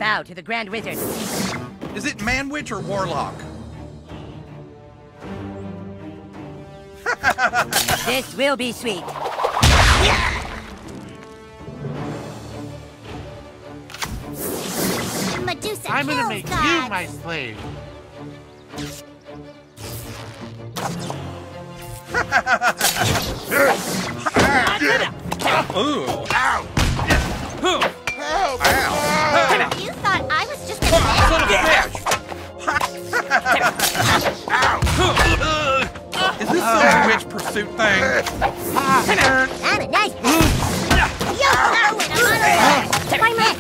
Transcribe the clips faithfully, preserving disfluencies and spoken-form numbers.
Bow to the Grand Wizard. Is it Man Witch or Warlock? This will be sweet. Medusa I'm gonna kills make gods. you my slave. Ooh. Ow. Ow. You thought I was just a Son of a bitch! Is this some witch pursuit thing? I'm a nice person. You know it, I'm on a way. Why not?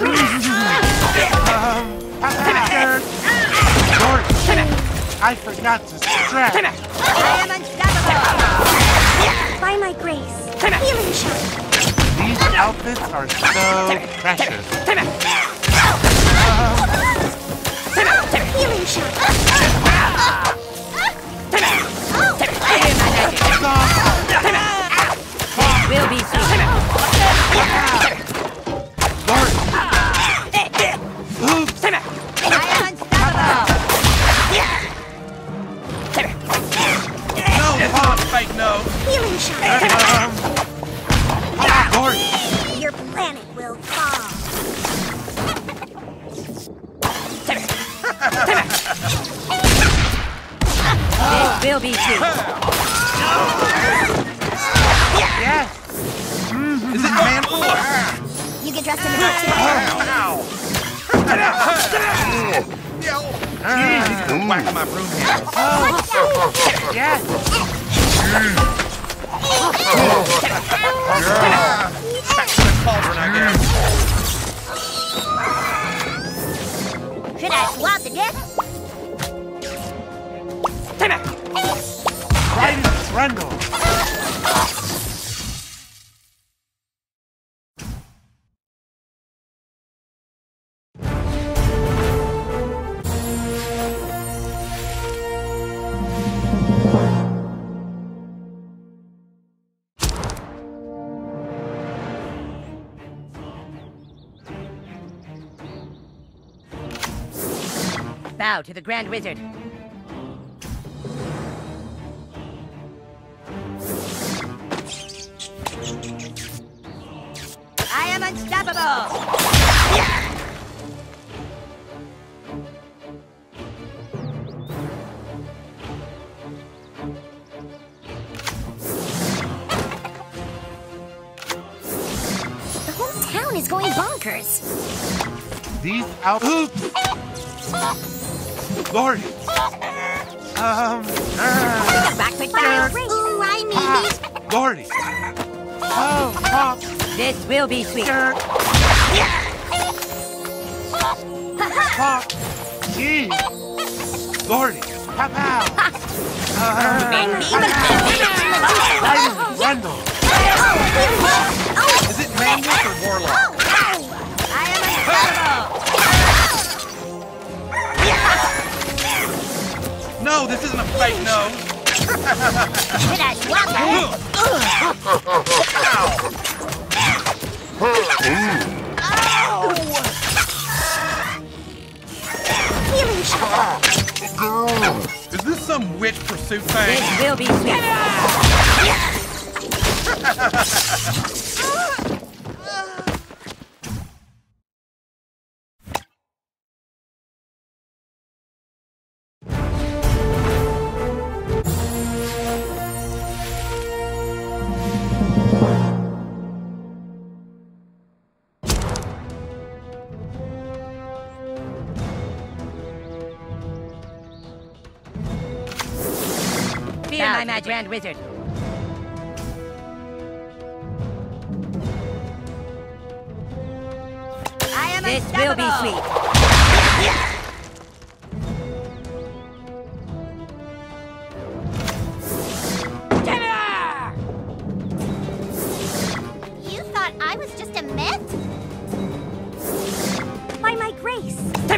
Lord, I forgot to stretch. I am unstoppable! By my grace. Healing shot. These outfits are so precious. Healing shot. Will be sweet. Lord. Oops. I am unstoppable! No, Pop, fake no. Healing shot. Lord. Your planet will fall. This will be sweet. Yes. Is it Man Witch? You get dressed in the box. Ow! Yo! Jeez, go whack my broom handle. Yes. Back to the cauldron, I guess. Should I swap the disc? Right in Trundle. Bow to the Grand Wizard. I am unstoppable! The whole town is going bonkers. These outfits. Lord. Um. Uh, Back with fire. Ooh, I need ah, these. Lordy. Oh, Pop. This will be sweet. Pop. Gee. Lordy. Pow pow. Randall. Is it Man Witch or Warlock? I am unstoppable! No, this isn't a fake no. Should I swap it? Healing shot. Is this some witch pursuit thing? This will be sweet. Fear my magic Grand Wizard. I am this will be sweet. You thought I was just a myth? By my grace.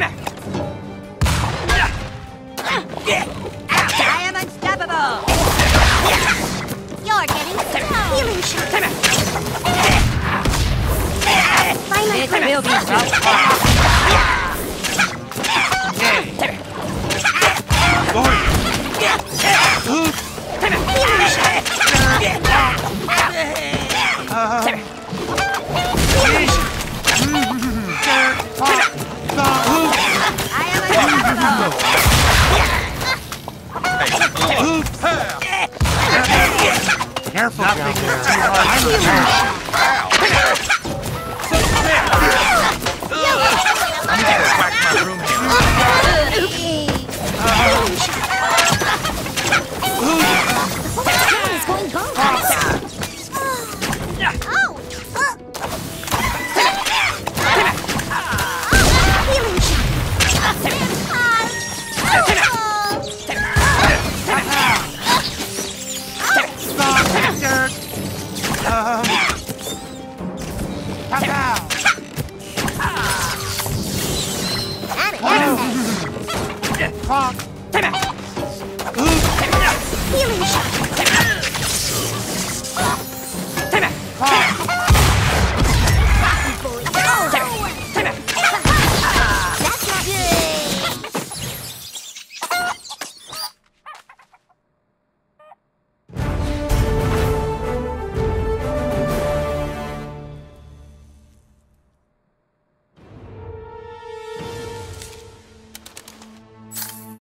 I am unstoppable! You're getting stoned. Healing shot. By my This grace. will be sweet. Careful down there. Too hard for I'm gonna go back to my room here. What is going on? Oh! Healing shot! Stop, Victor! Um... Pow-pow! And Pop!